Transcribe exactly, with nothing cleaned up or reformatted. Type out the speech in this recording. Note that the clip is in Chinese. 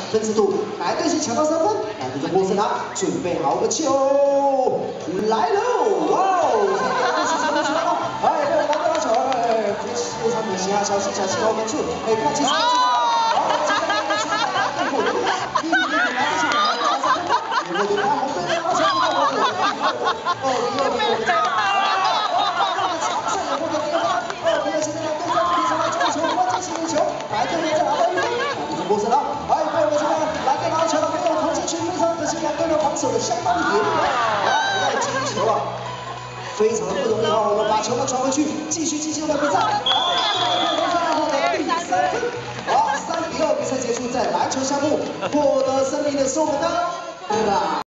分制度，哪队先抢到三分，哪队就获胜啦。准备好个球，来喽！哇哦，这个是什么球？哎，对，拿到球，哎，非常可惜啊，小心小心，后面处，哎，看清楚。 波斯拉，哎，对我这边来个拿球了，没有投进去，非常可惜，两队的防守的相当严格，哎，要进球啊，非常的不容易哦。我们把球呢传回去，继续进行我们比赛。啊，获得第三分，好，三比二，比赛结束，在篮球项目获得胜利的是我们的。